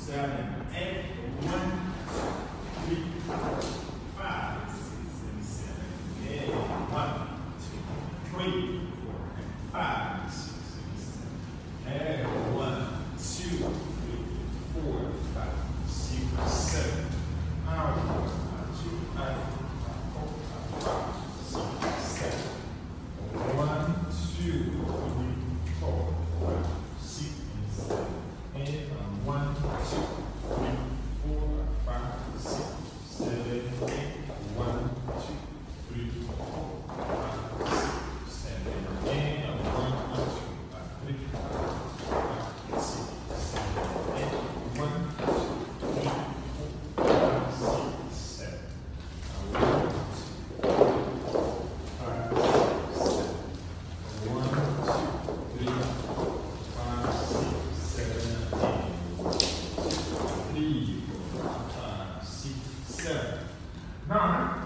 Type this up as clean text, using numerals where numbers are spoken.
7, 8, 1, 2, 3, 4, 5, 6, and 7, 8, 1, 2, 3, 4, 5, 6, and 7, 8, 1, 2, 3, 4, 5, 6, 7, 9.